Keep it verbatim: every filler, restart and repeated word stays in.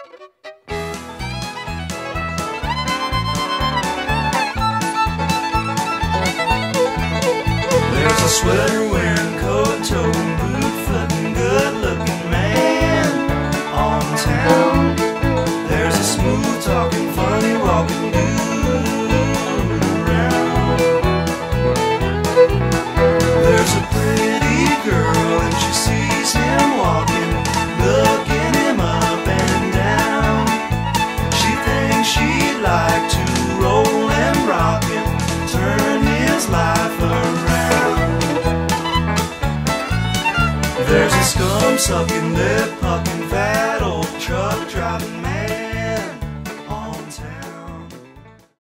There's a sweater wearing, coat toting, boot footing, good looking man on town. There's a smooth talking, funny walking dude around. There's a pretty girl and she sees him walking, looking him up and down. She thinks she'd like to roll and rock him, turn his life around. There's a scum sucking, lip pucking, fat old truck driving